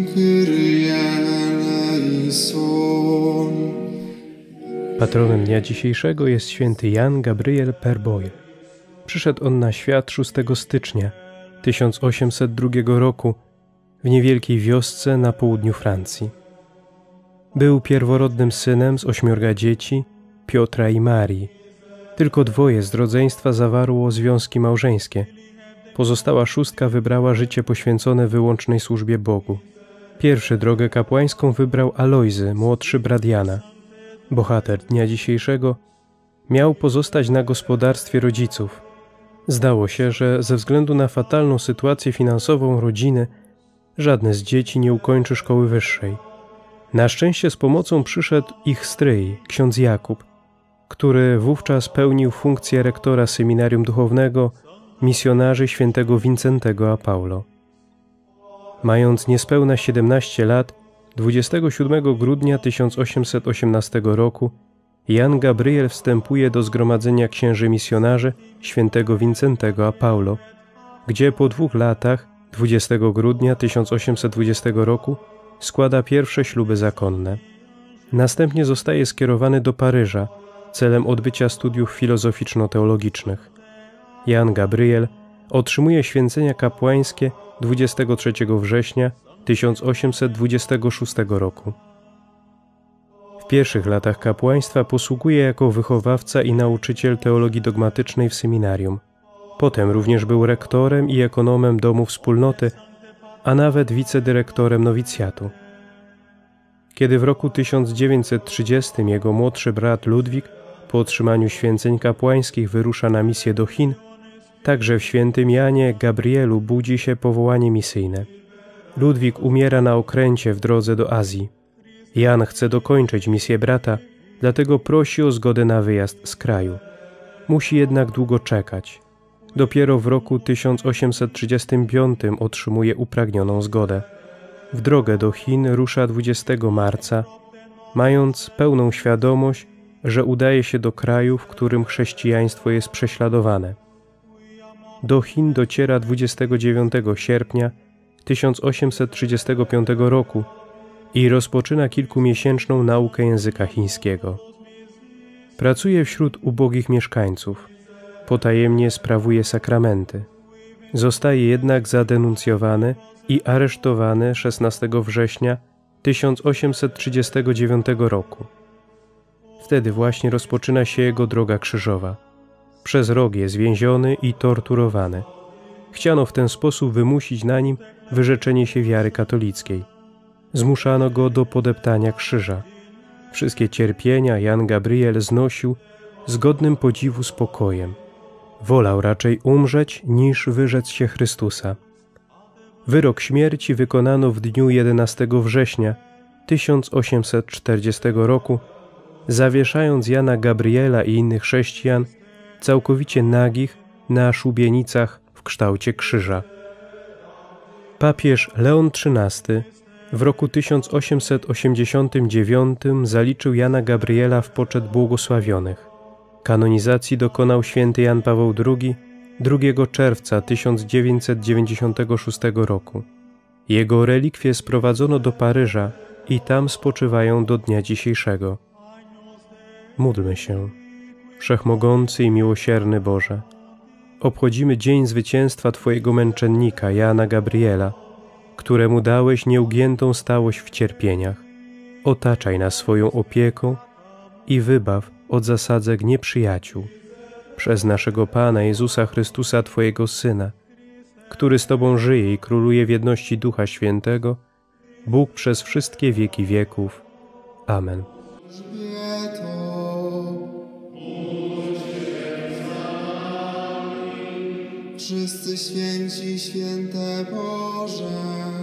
Patronem dnia dzisiejszego jest święty Jan Gabriel Perboy. Przyszedł on na świat 6 stycznia 1802 roku w niewielkiej wiosce na południu Francji. Był pierworodnym synem z 8 dzieci, Piotra i Marii. Tylko 2 z rodzeństwa zawarło związki małżeńskie. Pozostała 6 wybrała życie poświęcone wyłącznej służbie Bogu. Pierwszy drogę kapłańską wybrał Alojzy, młodszy brat Jana. Bohater dnia dzisiejszego miał pozostać na gospodarstwie rodziców. Zdało się, że ze względu na fatalną sytuację finansową rodziny żadne z dzieci nie ukończy szkoły wyższej. Na szczęście z pomocą przyszedł ich stryj, ksiądz Jakub, który wówczas pełnił funkcję rektora seminarium duchownego misjonarzy świętego Wincentego a Paulo. Mając niespełna 17 lat, 27 grudnia 1818 roku Jan Gabriel wstępuje do zgromadzenia księży misjonarzy świętego Wincentego a Paulo, gdzie po 2 latach, 20 grudnia 1820 roku, składa pierwsze śluby zakonne. Następnie zostaje skierowany do Paryża celem odbycia studiów filozoficzno-teologicznych. Jan Gabriel otrzymuje święcenia kapłańskie 23 września 1826 roku. W pierwszych latach kapłaństwa posługuje jako wychowawca i nauczyciel teologii dogmatycznej w seminarium. Potem również był rektorem i ekonomem domu wspólnoty, a nawet wicedyrektorem nowicjatu. Kiedy w roku 1930 jego młodszy brat Ludwik po otrzymaniu święceń kapłańskich wyrusza na misję do Chin, także w świętym Janie Gabrielu budzi się powołanie misyjne. Ludwik umiera na okręcie w drodze do Azji. Jan chce dokończyć misję brata, dlatego prosi o zgodę na wyjazd z kraju. Musi jednak długo czekać. Dopiero w roku 1835 otrzymuje upragnioną zgodę. W drogę do Chin rusza 20 marca, mając pełną świadomość, że udaje się do kraju, w którym chrześcijaństwo jest prześladowane. Do Chin dociera 29 sierpnia 1835 roku i rozpoczyna kilkumiesięczną naukę języka chińskiego. Pracuje wśród ubogich mieszkańców. Potajemnie sprawuje sakramenty. Zostaje jednak zadenuncjowany i aresztowany 16 września 1839 roku. Wtedy właśnie rozpoczyna się jego droga krzyżowa. Przez rok jest więziony i torturowany. Chciano w ten sposób wymusić na nim wyrzeczenie się wiary katolickiej. Zmuszano go do podeptania krzyża. Wszystkie cierpienia Jan Gabriel znosił z godnym podziwu spokojem. Wolał raczej umrzeć, niż wyrzec się Chrystusa. Wyrok śmierci wykonano w dniu 11 września 1840 roku, zawieszając Jana Gabriela i innych chrześcijan całkowicie nagich na szubienicach w kształcie krzyża. Papież Leon XIII w roku 1889 zaliczył Jana Gabriela w poczet błogosławionych. Kanonizacji dokonał święty Jan Paweł II 2 czerwca 1996 roku. Jego relikwie sprowadzono do Paryża i tam spoczywają do dnia dzisiejszego. Módlmy się. Wszechmogący i miłosierny Boże, obchodzimy dzień zwycięstwa Twojego męczennika Jana Gabriela, któremu dałeś nieugiętą stałość w cierpieniach. Otaczaj nas swoją opieką i wybaw od zasadzek nieprzyjaciół. Przez naszego Pana Jezusa Chrystusa, Twojego Syna, który z Tobą żyje i króluje w jedności Ducha Świętego, Bóg przez wszystkie wieki wieków. Amen. Wszyscy święci, święte Boże.